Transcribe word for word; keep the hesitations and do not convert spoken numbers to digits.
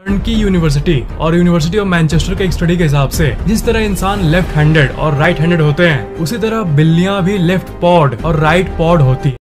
की यूनिवर्सिटी और university of Manchester के एक स्टडी के हिसाब से जिस तरह इंसान लेफ्ट हैंडेड और राइट हैंडेड होते हैं, उसी तरह बिल्लियां भी लेफ्ट पॉड और राइट पॉड होती हैं।